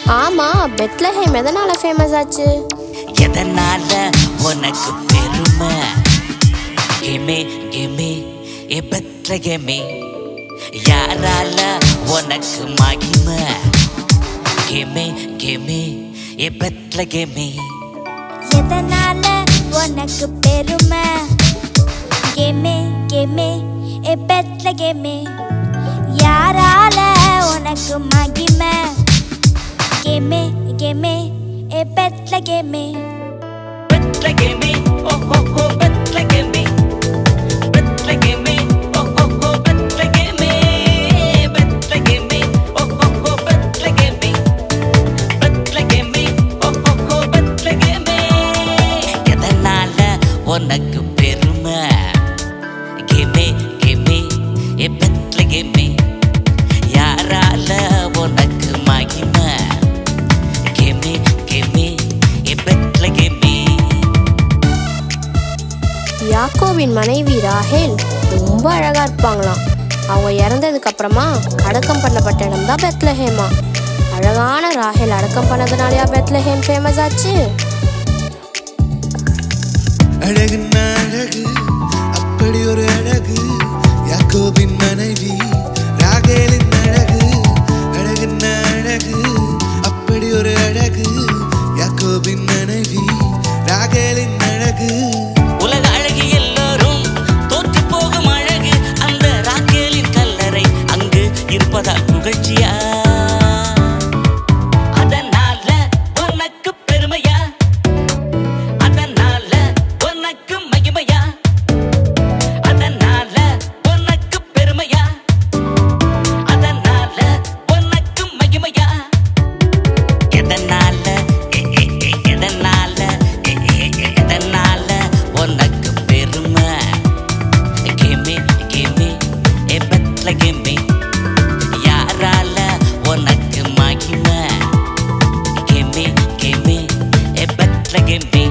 ஆமா, பெத்லஹேம் எதனால ஃபேமஸ் ஆச்சு? எதனால உனக்கு பெருமை? கிமே கிமே ஏ பெத்லஹேமே, யாரால உனக்கு மகிமை? கிமே கிமே ஏ பெத்லஹேமே, எதனால உனக்கு பெருமை? கிமே கிமே ஏ பெத்லஹேமே, யாரால உனக்கு மகிமை? Gimme, gimme, Bethlehem. Bethlehem, oh oh oh Bethlehem, Bethlehem, oh oh oh Bethlehem, Bethlehem, oh oh oh Bethlehem, Bethlehem, oh oh oh Bethlehem. எதனால உனக்கு பெருமை? Gimme, gimme, Bethlehem, யாரால உனக்கு மகிமை? யாக்கோபின் மனைவி ராஹேல் ரொம்ப அழகா இருப்பாங்களாம். அவங்க இறந்ததுக்கு அப்புறமா அடக்கம் பண்ணப்பட்ட இடம் தான் பெத்லஹேமா. அழகான ராஹேல் அடக்கம் பண்ணதுனாலயா பெத்லஹேம் ஃபேமஸ் ஆச்சு? அழகுன்னா அழகு, அப்படி ஒரு அழகு யாக்கோபின் மனைவி ராகேலின் அழகு. அழகுன்னா அழகு, அப்படி ஒரு அழகு யாக்கோபின் மனைவி ராகேலின் அழகு. உலக அழகு எல்லோரும் தோற்று போகும் அழகு அந்த ராகேலின் கல்லறை அங்கு இருப்பதால் புகழ்ச்சியா? அதனால உனக்கு பெருமையா? அதனால உனக்கு மகிமையா? அதனால உனக்கு பெருமையா? அதனால உனக்கு மகிமையா? எதனால எதனால எதனால உனக்கு பெருமை? கிமே கிமே ஏ பெத்லஹேமே, யாரால உனக்கு மகிமை? கிமே கிமே ஏ பெத்லஹேமே.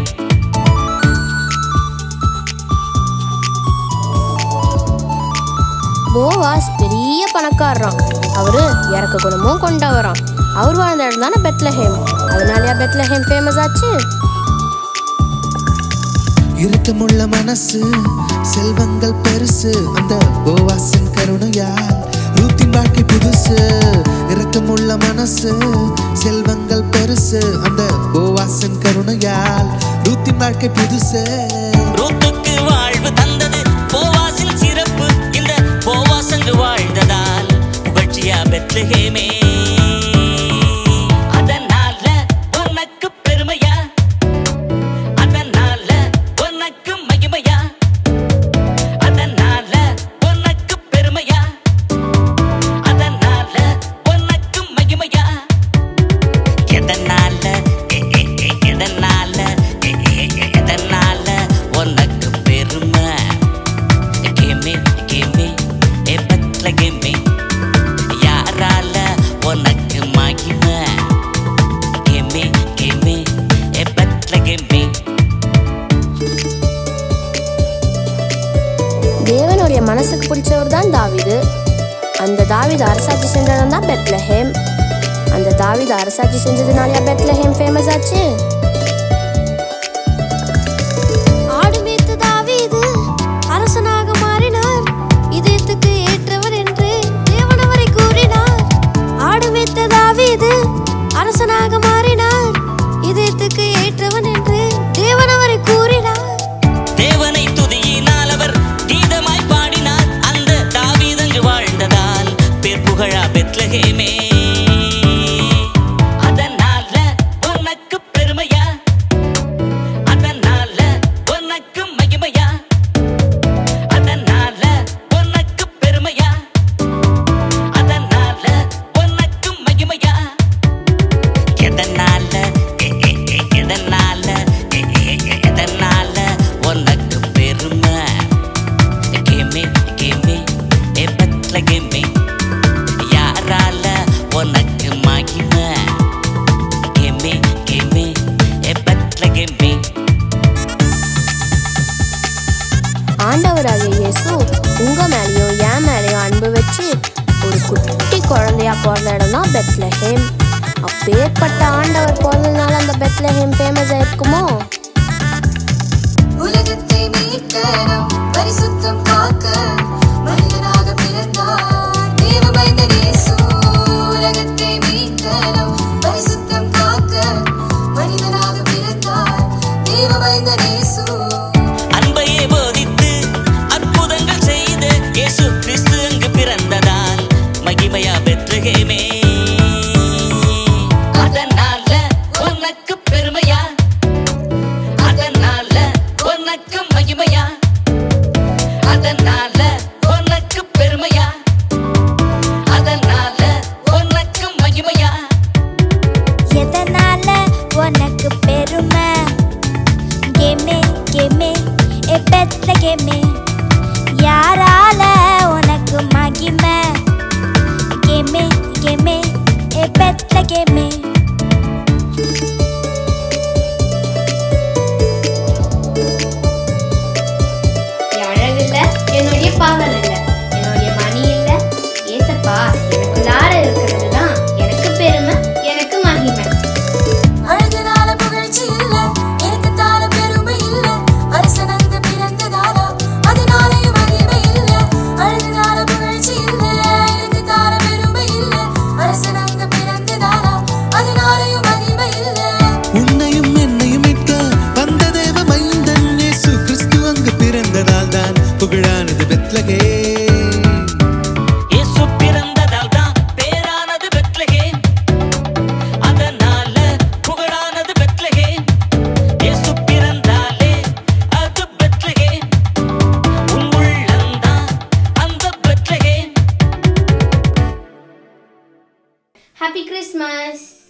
போவாஸ் பெரிய பணக்காரராம். அவரு இறக்க குணமும் கொண்டவராம். அவர் வாழ்ந்த இடம் தானே பெத்லஹேம். அதனாலயா பெத்லஹேம் ஃபேமஸ் ஆச்சு? இரக்கமுள்ள மனசு, செல்வங்கள் பெருசு அந்த போவாசின் கருணையால் ரூத்தின் வாழ்க்கை புதுசு. இரக்கமுள்ள மனசு, செல்வங்கள் பெருசு அந்த போவாசின் கருணையால் ரூத்தின் வாழ்க்கை புதுசு. ரூத்துக்கு வாழ்வு தந்தது போவாசின் சிறப்பு. இந்த போவாஸ் அங்கு வாழ்ந்ததால் புகழ்ச்சியா பெத்லஹேமே. அதனால உனக்கு பெருமையா? அதனால உனக்கு மகிமையா? அதனால உனக்கு பெருமையா? அதனால உனக்கு மகிமையா? எதனால எதனால எதனால உனக்கு பெருமை? கிமே கிமே ஏ பெத்லஹேமே, யாரால உனக்கு மகிமை? கிமே கிமே ஏ பெத்லஹேமே. தேவனுடைய மனசுக்கு பிடிச்சவர் தான் தாவீது. அந்த தாவீது அரசாட்சி செஞ்ச இடம் தான் பெத்லஹேம். அந்த தாவீது அரசாட்சி செஞ்சதுனாலயா பெத்லஹேம் ஃபேமஸ் ஆச்சு? ஆடு மேய்த்த தாவீது அரசனாக மாறினார், இதயத்துக்கு ஏற்றவர் என்று தேவன் அவரை கூறினார். ஆடு மேய்த்த தாவீது அரசனாக மாறினார், இதயத்துக்கு ஏற்றவன் என்று தேவன் அவரை கூறினார். தேவனை துதியினால் அவர் கீதமாய் பாடினார். அந்த தாவீதங்கு வாழ்ந்ததால் பேர் புகழா பெத்லஹேமே. அதனால உனக்கு பெருமையா? அதனால உனக்கு மகிமையா? அதனால உனக்கு பெருமையா? அதனால உனக்கு மகிமையா? எதனால எதனால எதனால உனக்கு பெருமை? கிமே கிமே ஏ பெத்லஹேமே, யாரால உனக்கு மகிமை? கிமே கிமே ஏ பெத்லஹேமே. ஆண்டவராகிய இயேசு உங்க மேலேயும் என் மேலேயும் அன்பு வச்சு ஒரு குட்டி குழந்தையா பிறந்த இடம் தான் பெத்லஹேம். அப்பேற்பட்ட ஆண்டவர் பிறந்ததுனால அந்த பெத்லஹேம் ஃபேமஸ் ஆயிருக்குமோ? உலகத்தை மீட்கணும் பரிசுத்தம் காக்க மனிதனாக பிறந்தார் தேவமைந்தன் இயேசு. உலகத்தை மீட்கணும் பரிசுத்தம் காக்க மனிதனாக பிறந்தார் தேவமைந்தன் இயேசு. அன்பையே போதித்து அற்புதங்கள் செய்த இயேசு கிறிஸ்து அங்கு பிறந்ததால் மகிமையா பெத்லகேமே. அதனால உனக்கு பெருமையா, அதனால உனக்கு மகிமையா, அதனால உனக்கு பெருமையா, அதனால உனக்கு மகிமையா. எதனால உனக்கு பெருமை? கேமே கேமே ஏ பெத்லகேமே. யாரால உனக்கு மகிமை? கேமே கேமே ஏ பெத்லகேமே. அழகில்ல என்னுடைய பவர் இல்ல, என்னுடைய மணி இல்ல, ஏசப்பா எனக்குள்ளார இருக்கிறது தான் எனக்கு பெருமை, எனக்கு மகிமை. அழகுனால புகழ்ச்சி இல்ல, எனக்கு தார பெருமை இல்ல, அரசனங்க பிறந்ததாலா அதனாலேயும் மகிமை இல்ல. அழகுனால புகழ்ச்சி இல்ல, எனக்கு தார பெருமை இல்ல, அரசனங்க பிறந்ததாலா அதனாலேயும் மகிமை இல்ல. உன்னையும் என்னையும் மீட்க வந்த தேவ மைந்தன் இயேசு கிறிஸ்து அங்கு பிறந்ததால் தான் புகழானது பெத்லகேம். இயேசு பிறந்ததால் தான் பேரானது பெத்லகேம். அதனால புகழானது பெத்லகேம். இயேசு பிறந்தாலே அது பெத்லகேம். உன் உள்ளம்தான் அந்த பெத்லகேம். Happy Christmas.